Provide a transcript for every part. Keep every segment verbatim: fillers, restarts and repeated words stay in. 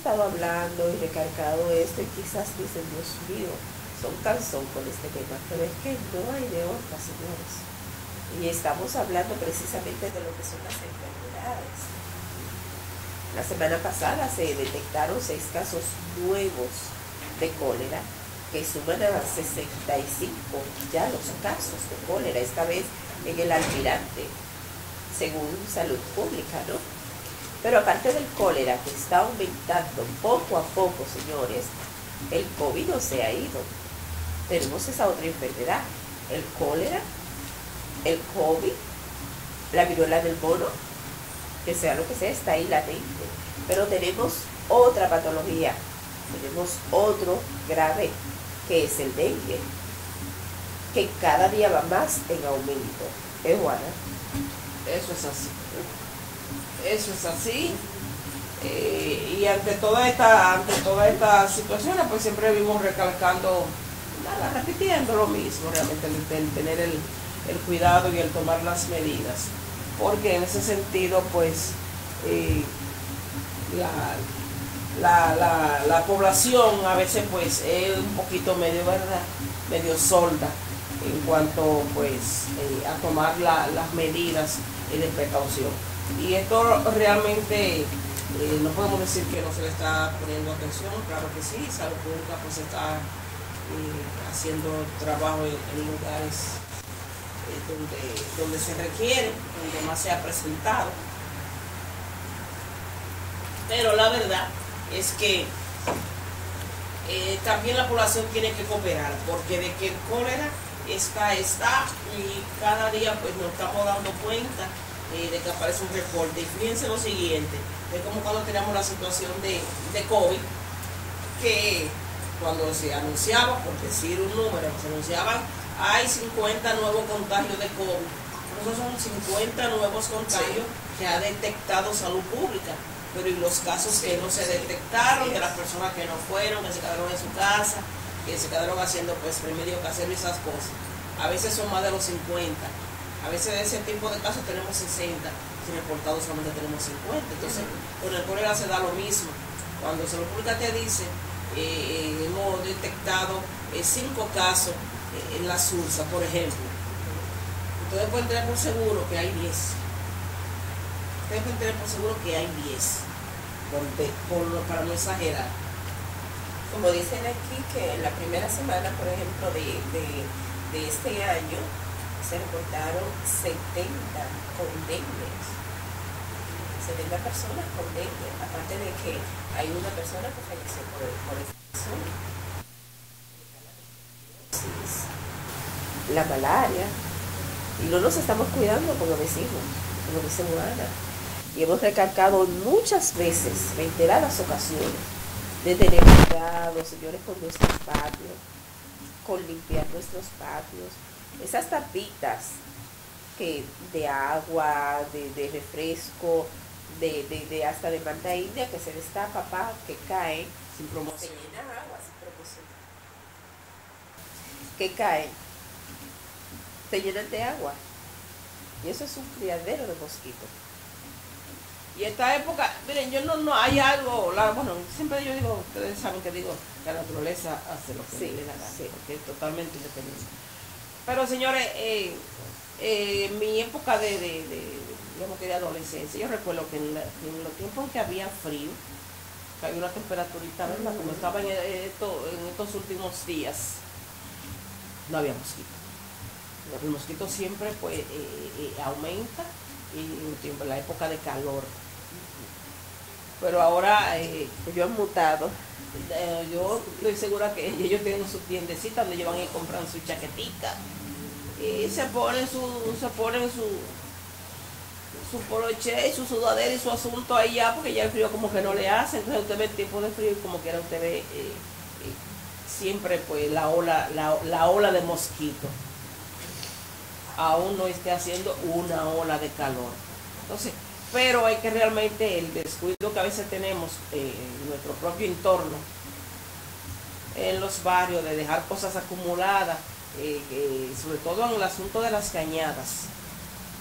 estado hablando y recalcado esto y quizás dicen, Dios mío, son cansón con este tema, pero es que no hay de otra, señores. Y estamos hablando precisamente de lo que son las enfermedades. La semana pasada se detectaron seis casos nuevos de cólera, que suman a sesenta y cinco ya los casos de cólera, esta vez en el Almirante, según Salud Pública, ¿no? Pero aparte del cólera, que está aumentando poco a poco, señores, el COVID no se ha ido. Tenemos esa otra enfermedad, el cólera, el COVID, la viruela del mono, que sea lo que sea, está ahí latente. Pero tenemos otra patología, tenemos otro grave, que es el dengue, que cada día va más en aumento. ¿Eh, Juana? Eso es así. Eso es así. Eh, y ante toda esta, ante toda esta situación, pues siempre vivimos recalcando, nada, repitiendo lo mismo, realmente, el, el tener el, el cuidado y el tomar las medidas. Porque en ese sentido, pues, eh, la, la, la, la población a veces, pues, es un poquito medio, ¿verdad?, medio solda en cuanto, pues, eh, a tomar la, las medidas de precaución. Y esto realmente, eh, no podemos decir que no se le está poniendo atención, claro que sí, Salud Pública pues está eh, haciendo trabajo en, en lugares eh, donde, donde se requiere, donde más se ha presentado. Pero la verdad es que eh, también la población tiene que cooperar, porque de que el cólera está, está, y cada día pues nos estamos dando cuenta Eh, de que aparece un reporte. Y fíjense lo siguiente, es como cuando teníamos la situación de, de COVID, que cuando se anunciaba, por decir un número, se anunciaban, hay cincuenta nuevos contagios de COVID. Esos son cincuenta nuevos contagios que ha detectado Salud Pública, pero y los casos que no se detectaron, de las personas que no fueron, que se quedaron en su casa, que se quedaron haciendo pues remedio casero y esas cosas. A veces son más de los cincuenta. A veces de ese tipo de casos tenemos sesenta, si reportados solamente tenemos cincuenta. Entonces, con el cólera se da lo mismo. Cuando Salud Pública te dice, eh, hemos detectado eh, cinco casos eh, en la Sursa, por ejemplo, ustedes pueden tener por seguro que hay diez. Ustedes pueden tener por seguro que hay diez, por, por, para no exagerar. Como dicen aquí, que la primera semana, por ejemplo, de, de, de este año, se reportaron setenta con dengue, setenta personas con dengue, aparte de que hay una persona que falleció por, por esta persona. La malaria, y no nos estamos cuidando como decimos, como dice Juana, y hemos recalcado muchas veces, reiteradas ocasiones, de tener cuidado, señores, con nuestros patios, con limpiar nuestros patios. Esas tapitas que de agua, de, de refresco, de, de, de hasta de manta india que se destapa, papá, que caen, Sin promoción. se llena agua sin promoción, que caen, se llenan de agua, y eso es un criadero de mosquitos. Y esta época, miren, yo no, no hay algo, la, bueno, siempre yo digo, ustedes saben que digo, la naturaleza hace lo que Sí, le da la gana, sí. porque es totalmente independiente. Pero señores, eh, eh, mi época de, de, de, digamos que de adolescencia, yo recuerdo que en, la, en los tiempos en que había frío, que había una temperaturita, ¿verdad? Como estaba en, esto, en estos últimos días, no había mosquito. El mosquito siempre pues eh, eh, aumenta y en la época de calor. Pero ahora eh, Ellos han mutado. eh, yo estoy segura que ellos tienen su tiendecita donde llevan y compran su chaquetita y se ponen su se ponen su su poloche y su sudadera y su asunto ahí ya, porque ya el frío como que no le hace. Entonces usted ve el tiempo de frío y como quiera usted ve eh, eh, siempre pues la ola la, la ola de mosquito, aún no esté haciendo una ola de calor. Entonces, pero hay que realmente el descuido que a veces tenemos eh, en nuestro propio entorno, en los barrios, de dejar cosas acumuladas, eh, eh, sobre todo en el asunto de las cañadas.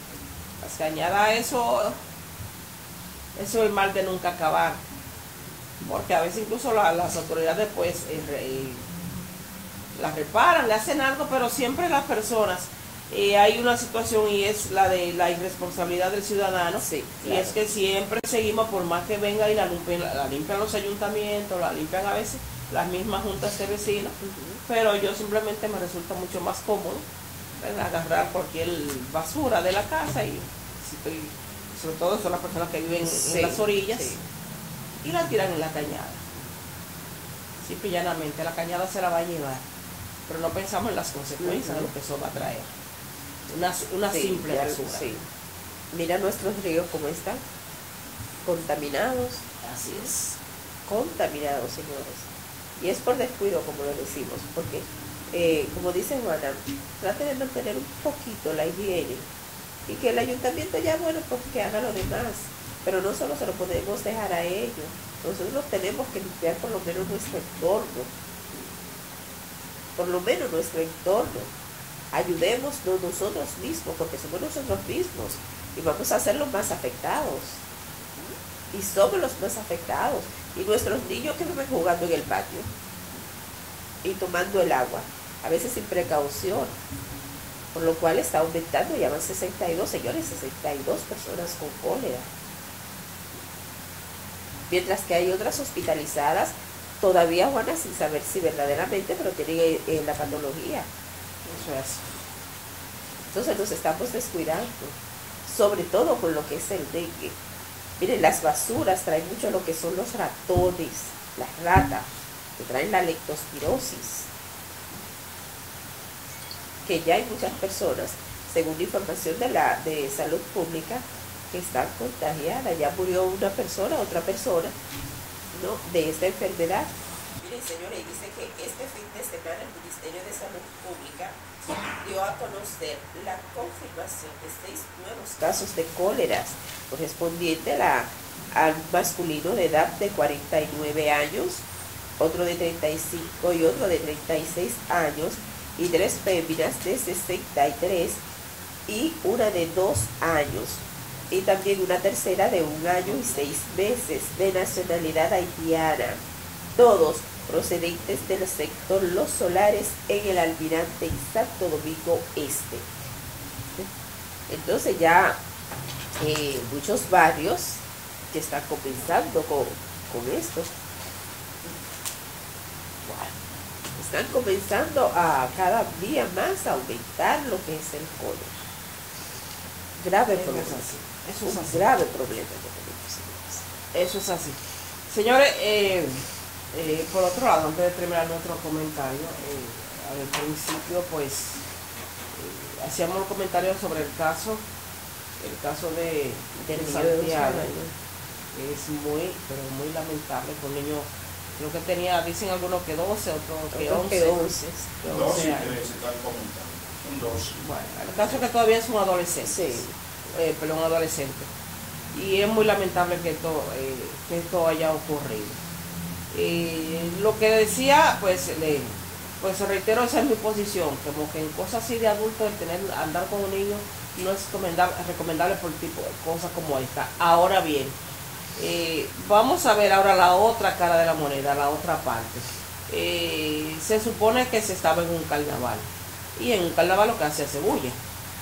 Las cañadas, eso, eso es el mal de nunca acabar. porque a veces incluso la, las autoridades pues eh, eh, las reparan, le hacen algo, pero siempre las personas, eh, hay una situación y es la de la irresponsabilidad del ciudadano, sí, y claro. es que siempre seguimos, por más que venga y la limpian, la, la limpian los ayuntamientos, la limpian a veces las mismas juntas de vecinos, uh-huh. pero yo simplemente me resulta mucho más cómodo, ¿verdad?, agarrar cualquier basura de la casa, y si estoy, sobre todo son las personas que viven sí, en las orillas, sí. y la tiran en la cañada. Simple y llanamente, la cañada se la va a llevar, pero no pensamos en las consecuencias uh-huh. de lo que eso va a traer. Una, una sí, simple ya, basura. Sí. Mira nuestros ríos cómo están, contaminados. Así es. Contaminados, señores. Y es por descuido, como lo decimos, porque, eh, como dice Juana, trate de mantener un poquito la higiene y que el ayuntamiento ya, bueno, pues que haga lo demás, pero no solo se lo podemos dejar a ellos, nosotros tenemos que limpiar por lo menos nuestro entorno, por lo menos nuestro entorno. Ayudémonos nosotros mismos, porque somos nosotros mismos y vamos a ser los más afectados. Y somos los más afectados. Y nuestros niños que viven jugando en el patio y tomando el agua, a veces sin precaución, por lo cual está aumentando, ya van sesenta y dos, señores, sesenta y dos personas con cólera. Mientras que hay otras hospitalizadas, todavía, Juana, sin saber si verdaderamente, pero tienen eh, la patología. Eso es. Entonces nos estamos descuidando, sobre todo con lo que es el dengue. Miren, las basuras traen mucho lo que son los ratones, las ratas, que traen la leptospirosis. Que ya hay muchas personas, según información de la de salud pública, que están contagiadas. Ya murió una persona, otra persona, ¿no?, de esta enfermedad. Miren, señores, dice que este fin de semana el Ministerio de Salud Pública dio a conocer la confirmación de seis nuevos casos de cólera, correspondiente a la, al masculino de edad de cuarenta y nueve años, otro de treinta y cinco y otro de treinta y seis años, y tres féminas de sesenta y tres y una de dos años, y también una tercera de un año y seis meses, de nacionalidad haitiana, todos procedentes del sector Los Solares en el Almirante y Santo Domingo Este. Entonces ya eh, muchos barrios que están comenzando con, con esto, bueno, están comenzando a cada día más a aumentar lo que es el cólera. Grave Eso problema. Es así. Eso es Un así. grave problema que tenemos, señores. Eso es así. Señores, eh, eh, por otro lado, antes de terminar nuestro comentario, eh, al principio pues eh, hacíamos un comentario sobre el caso, el caso de, de Santiago. Es muy, pero muy lamentable, con un niño, creo que tenía, dicen algunos que doce, otros que once. once. doce años. Están comentando. Un doce. Bueno, el caso es que todavía es un adolescente. Sí. Eh, pero un adolescente. Y es muy lamentable que esto, eh, que esto haya ocurrido. Eh, lo que decía, pues, le, pues reitero, esa es mi posición, como que en cosas así de adultos, el tener, andar con un niño no es recomendable, recomendable por tipo de cosas como esta. Ahora bien, eh, vamos a ver ahora la otra cara de la moneda, la otra parte. Eh, se supone que se estaba en un carnaval, y en un carnaval lo que hace es bulla.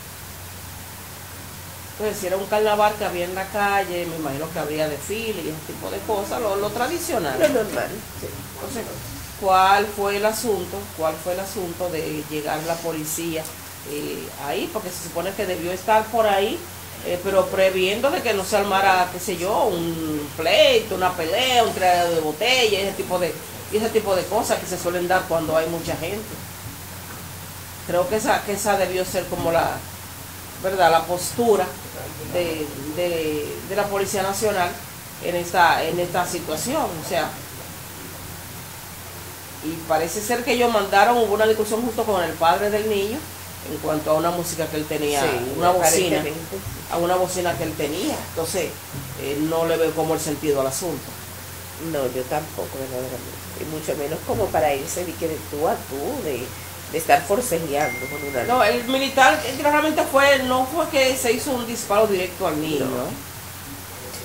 Entonces, si era un carnaval que había en la calle, me imagino que habría desfile y ese tipo de cosas, lo, lo tradicional. Lo normal. Sí. Entonces, ¿cuál fue el asunto? ¿Cuál fue el asunto de llegar la policía eh, ahí? Porque se supone que debió estar por ahí, eh, pero previendo de que no se armara, qué sé yo, un pleito, una pelea, un tirado de botella, ese tipo de, ese tipo de cosas que se suelen dar cuando hay mucha gente. Creo que esa, que esa debió ser como la, ¿verdad?, la postura de, de, de la Policía Nacional en esta, en esta situación. O sea, y parece ser que ellos mandaron, hubo una discusión justo con el padre del niño en cuanto a una música que él tenía, sí, una bocina, a una bocina que él tenía. Entonces, eh, no le veo como el sentido al asunto. No, yo tampoco, verdaderamente. Y mucho menos como para irse de que de tú a tú, de, de estar forcejeando con una... No, el militar realmente fue, no fue que se hizo un disparo directo al niño. No.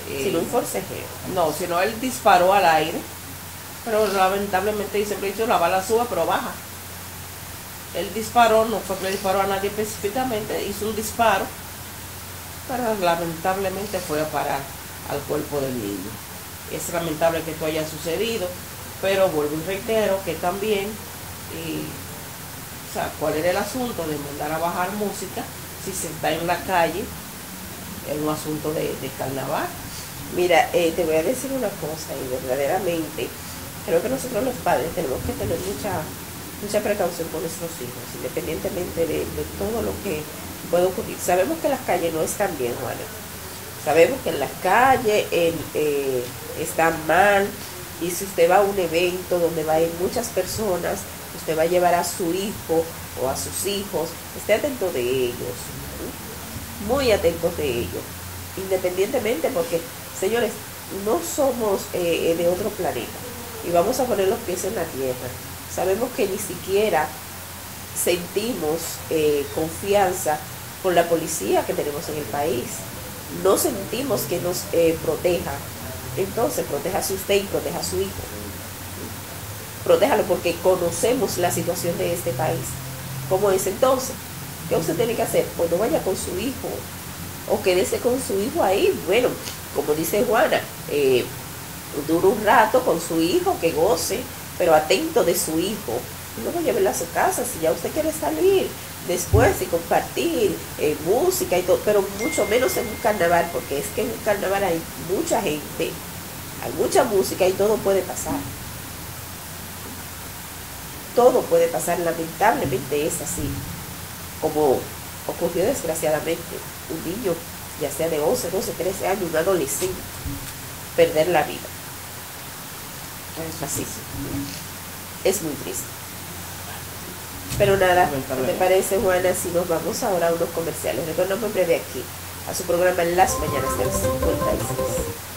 Eh, sino un forcejeo. No, sino él disparó al aire, pero lamentablemente dice que hizo la bala suba, pero baja. Él disparó, no fue que le disparó a nadie específicamente, hizo un disparo, pero lamentablemente fue a parar al cuerpo del niño. Es lamentable que esto haya sucedido, pero vuelvo y reitero que también, y, o sea, ¿cuál era el asunto de mandar a bajar música si se está en la calle? Es un asunto de, de carnaval. Mira, eh, te voy a decir una cosa, y verdaderamente creo que nosotros los padres tenemos que tener mucha mucha precaución con nuestros hijos, independientemente de, de todo lo que puede ocurrir. Sabemos que las calles no están bien, Juana. Sabemos que en las calles en, eh, están mal, y si usted va a un evento donde va a ir muchas personas, usted va a llevar a su hijo o a sus hijos, esté atento de ellos, ¿sí? Muy atentos de ellos, independientemente, porque, señores, no somos eh, de otro planeta, y vamos a poner los pies en la tierra. Sabemos que ni siquiera sentimos eh, confianza con la policía que tenemos en el país. No sentimos que nos eh, proteja. Entonces, protéjase usted y proteja a su hijo. Protéjalo, porque conocemos la situación de este país. ¿Cómo es entonces? ¿Qué usted tiene que hacer? Pues no vaya con su hijo, o quédese con su hijo ahí. Bueno, como dice Juana, eh, dure un rato con su hijo, que goce, pero atento de su hijo. Y luego llévela a su casa si ya usted quiere salir después y compartir eh, música y todo, pero mucho menos en un carnaval, porque es que en un carnaval hay mucha gente, hay mucha música y todo puede pasar. Todo puede pasar, lamentablemente es así, como ocurrió desgraciadamente. Un niño, ya sea de once, doce, trece años, un adolescente, perder la vida. Es así. Es muy triste. Pero nada, ¿me parece, Juana, si nos vamos ahora a unos comerciales? Retornamos en breve aquí a su programa en las mañanas del cincuenta y seis.